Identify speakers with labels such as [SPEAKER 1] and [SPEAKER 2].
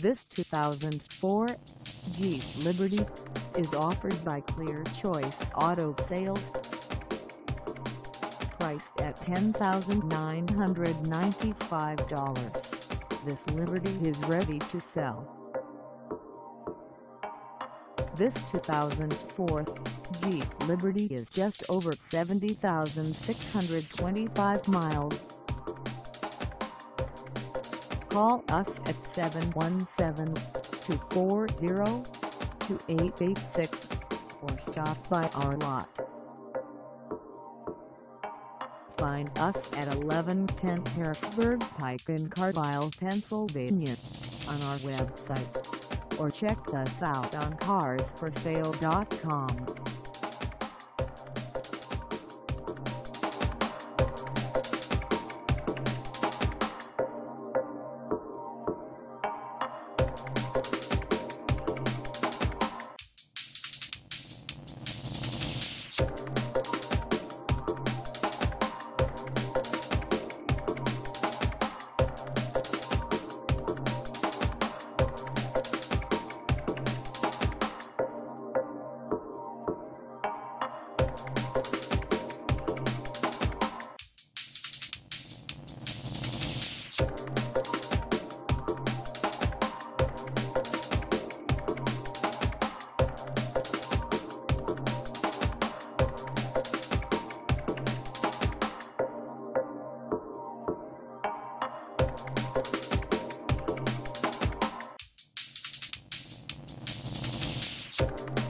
[SPEAKER 1] This 2004 Jeep Liberty is offered by Clear Choice Auto Sales. Priced at $10,995, this Liberty is ready to sell. This 2004 Jeep Liberty is just over 70,625 miles. Call us at 717-240-2886 or stop by our lot. Find us at 1110 Harrisburg Pike in Carlisle, Pennsylvania on our website, or check us out on carsforsale.com.
[SPEAKER 2] You